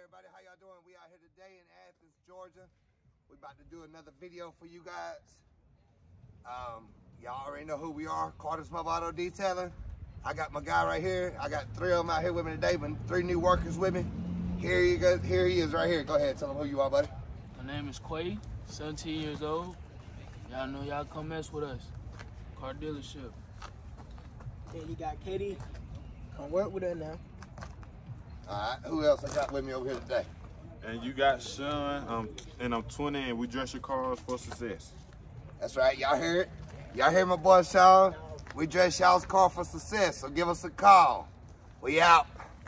everybody, how y'all doing? We out here today in Athens, Georgia. We about to do another video for you guys. Y'all already know who we are, Carter's Mobile Auto Detailing. I got my guy right here. I got 3 of them out here with me today, but 3 new workers with me. Here he is right here. Go ahead, tell them who you are, buddy. My name is Quay, 17 years old. Y'all know y'all come mess with us. Car dealership. And you got Katie. Come work with her now. Alright, who else I got with me over here today? And you got Sean, and I'm 20, and we dress your cars for success. That's right, y'all hear it? Y'all hear my boy Sean? We dress y'all's car for success, so give us a call. We out.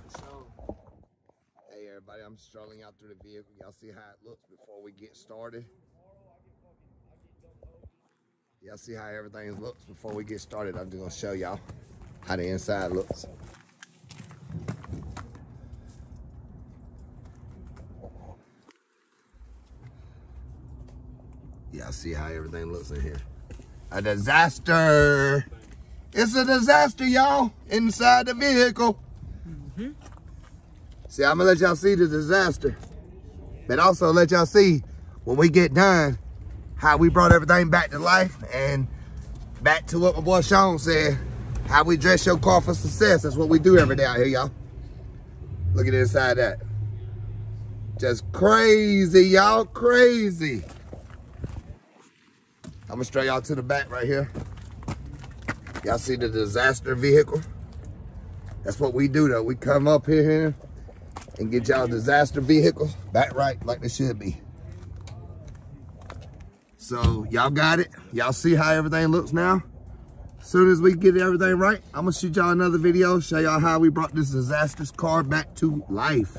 Hey everybody, I'm strolling out through the vehicle. Y'all see how it looks before we get started? Y'all see how everything looks before we get started? I'm just gonna show y'all how the inside looks. Y'all see how everything looks in here. A disaster. It's a disaster, y'all, inside the vehicle. See, I'm gonna let y'all see the disaster, but also let y'all see when we get done how we brought everything back to life and back to what my boy Sean said, how we dress your car for success. That's what we do every day out here, y'all. Look at the inside of that. Just crazy, y'all, crazy. I'm gonna stray y'all to the back right here. Y'all see the disaster vehicle? That's what we do though. We come up here and get y'all disaster vehicles back right like they should be. So y'all got it. Y'all see how everything looks now? As soon as we get everything right, I'm gonna shoot y'all another video, show y'all how we brought this disastrous car back to life.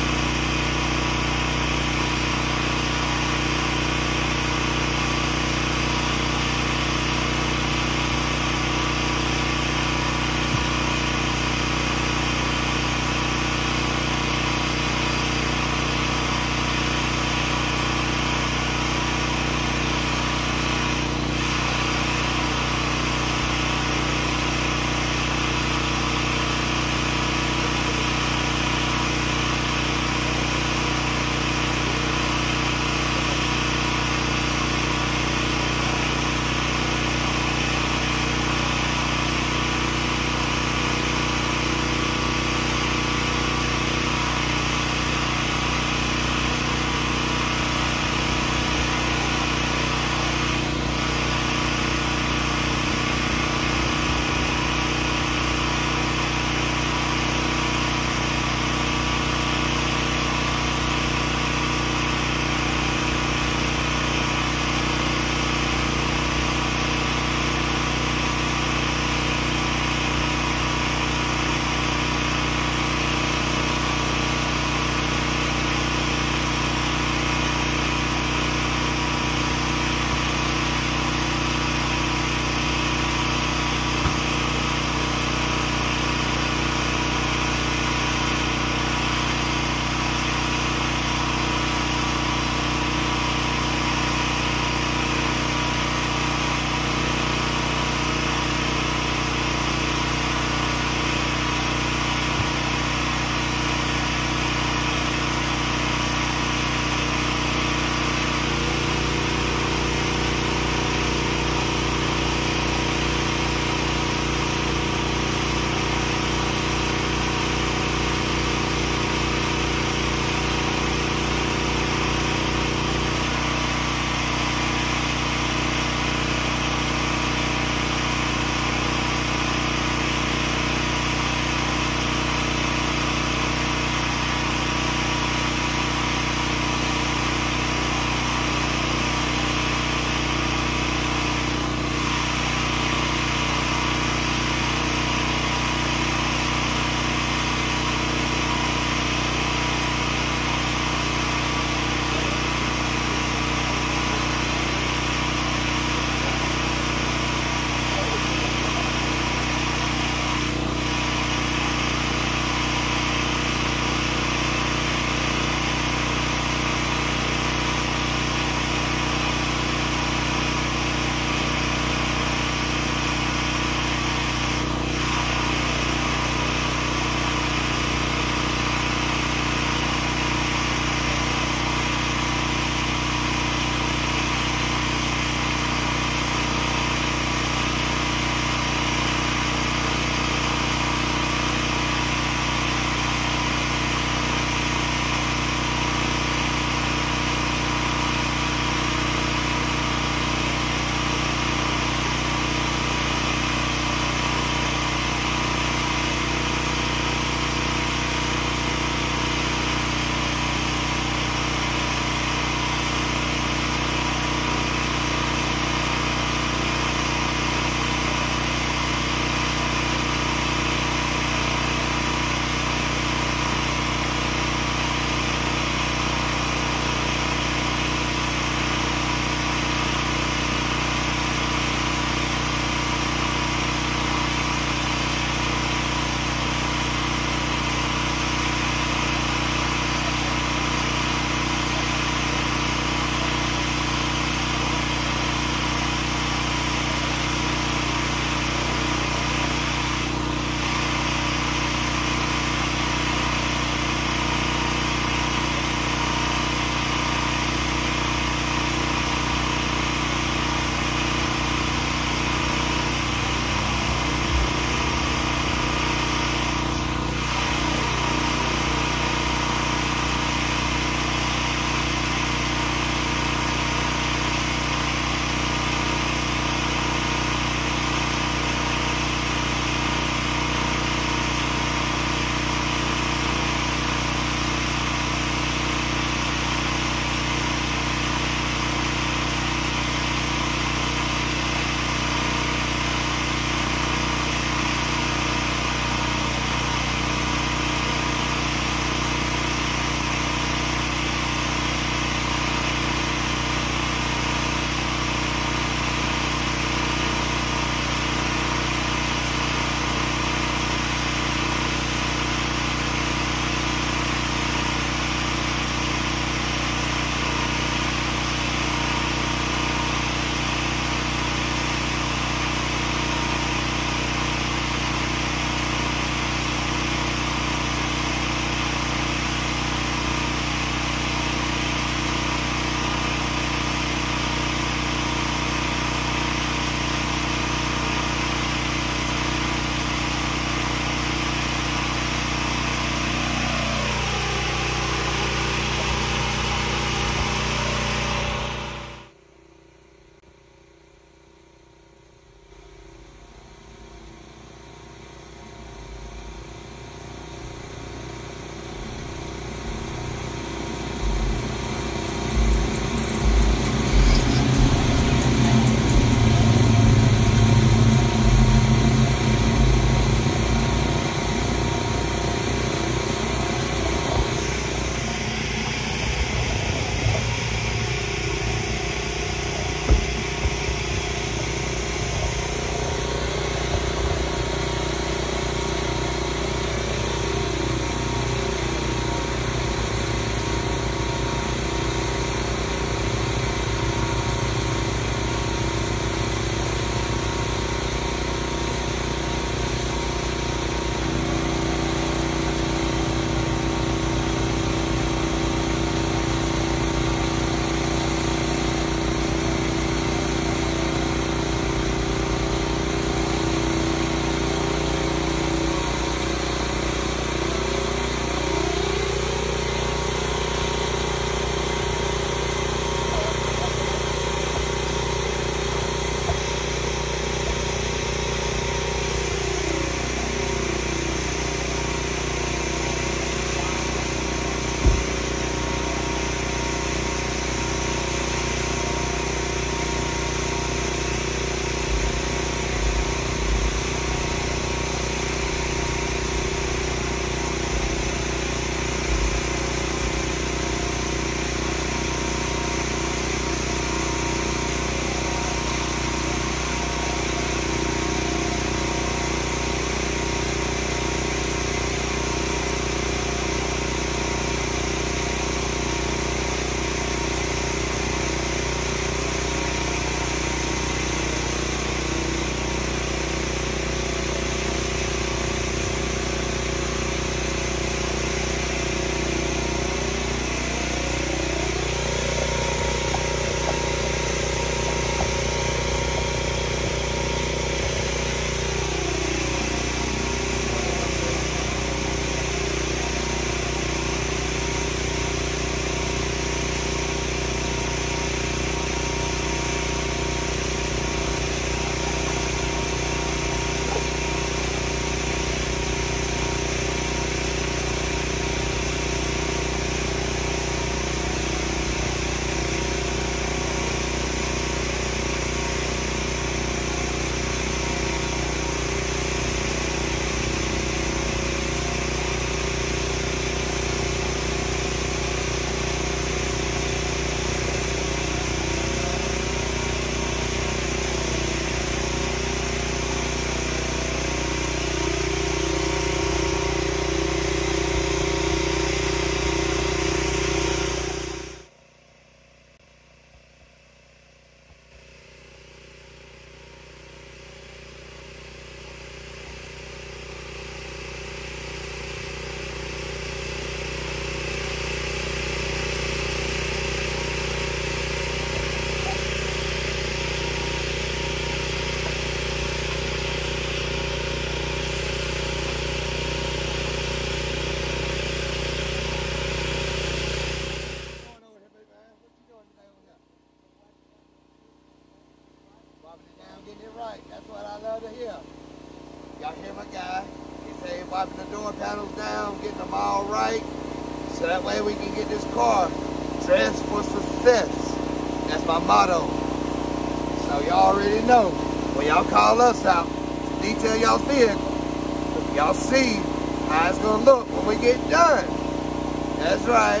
right. That's what I love to hear. Y'all hear my guy? He say wiping the door panels down, getting them all right. So that way we can get this car dressed for success. That's my motto. So y'all already know. When y'all call us out to detail y'all's vehicle, y'all see how it's gonna look when we get done. That's right.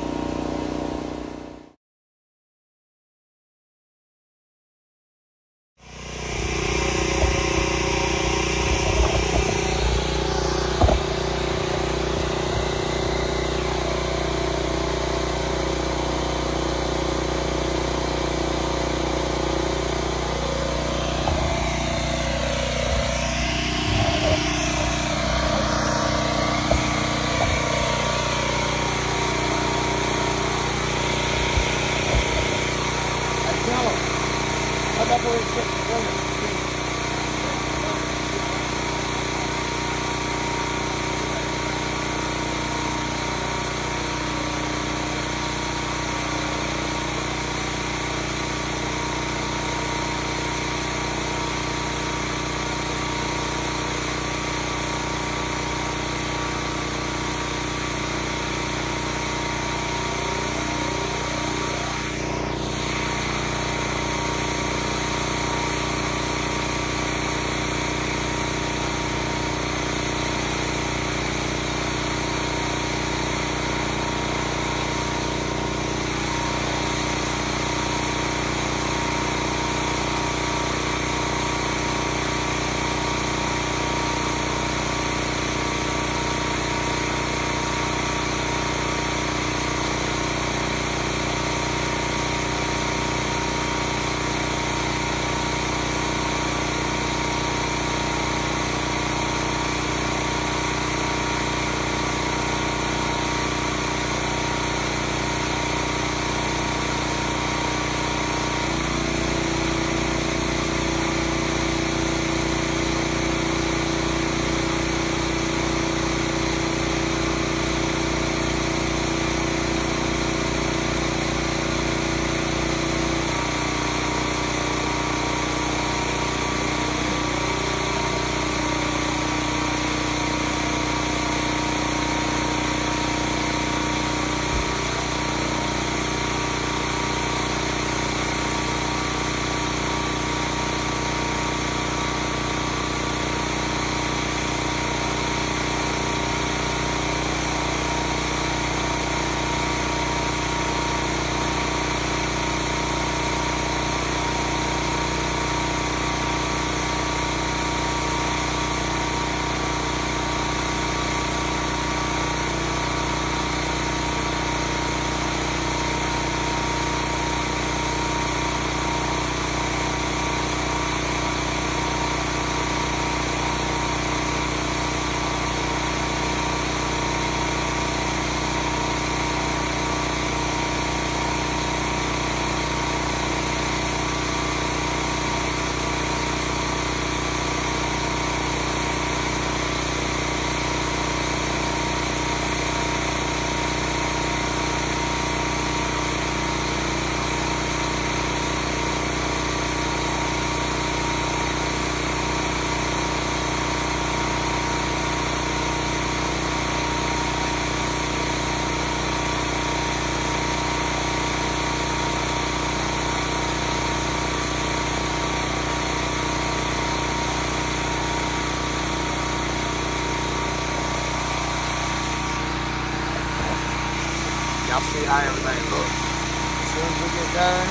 Y'all see how everything looks. As soon as we get done,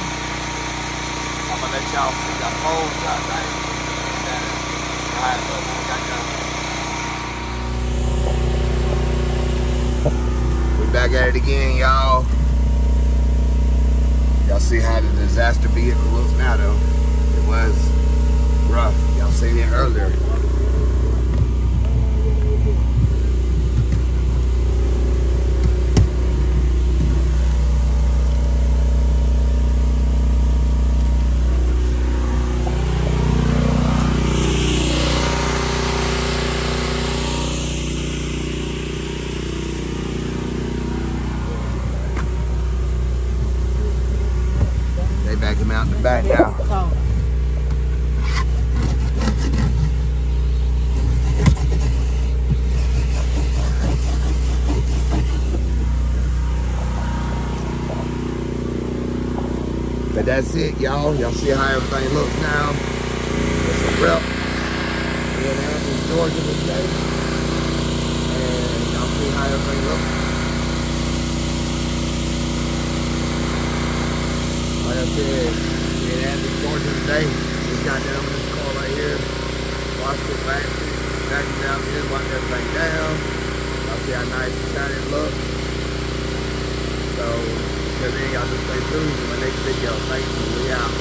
I'm gonna let y'all see the whole thing. How it looks when we got done. We back at it again, y'all. Y'all see how the disaster vehicle looks now, though. It was rough. Y'all seen it earlier. Back him out in the back now. But that's it, y'all. Y'all see how everything looks now. It's a wrap. We're in Athens, Georgia today. And y'all see how everything looks. Like I said, we're in Athens, Georgia today. Just got down with this car right here. Washed it back. Vacuumed out here, wiped everything down. Y'all see how nice and shiny it looks. So, till then, y'all just stay tuned for my next video. Thank you. We out.